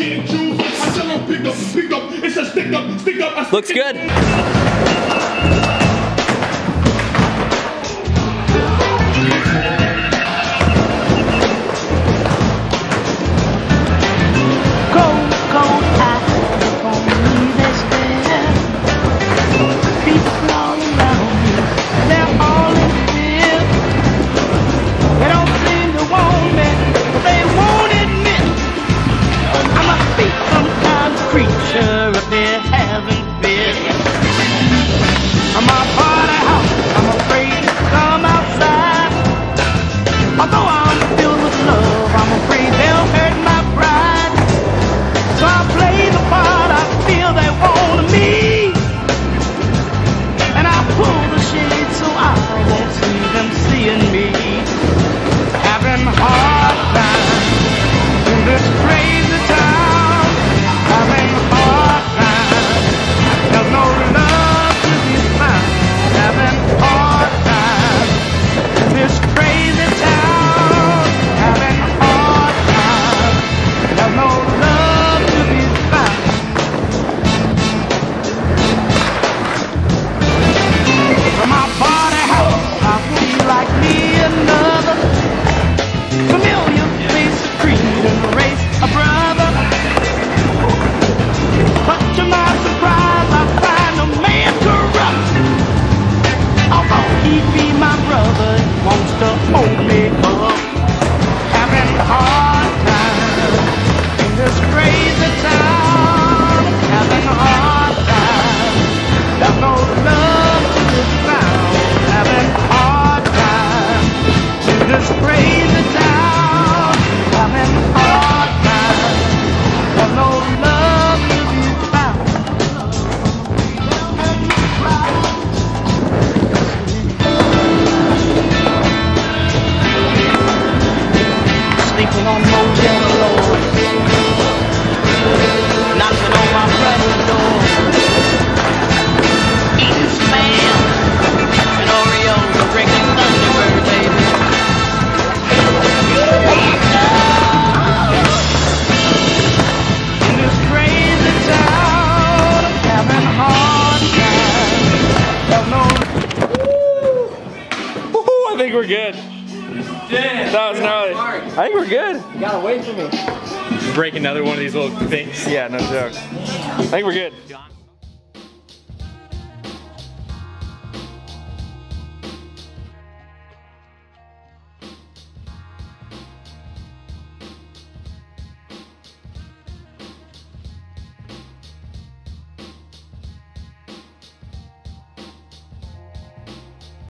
getting juice. I tell them pick up, it's a stick up. Looks good. I think we're good. Damn, that was gnarly. I think we're good. You gotta wait for me. Break another one of these little things. Yeah, no joke. I think we're good.